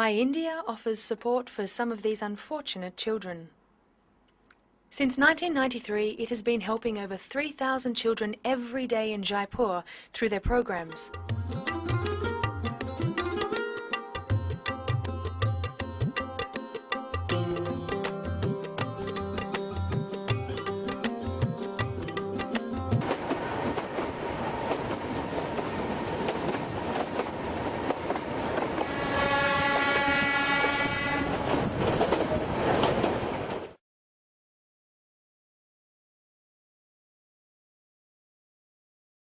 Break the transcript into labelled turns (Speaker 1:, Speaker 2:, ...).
Speaker 1: why India offers support for some of these unfortunate children. Since 1993, it has been helping over 3,000 children every day in Jaipur through their programs.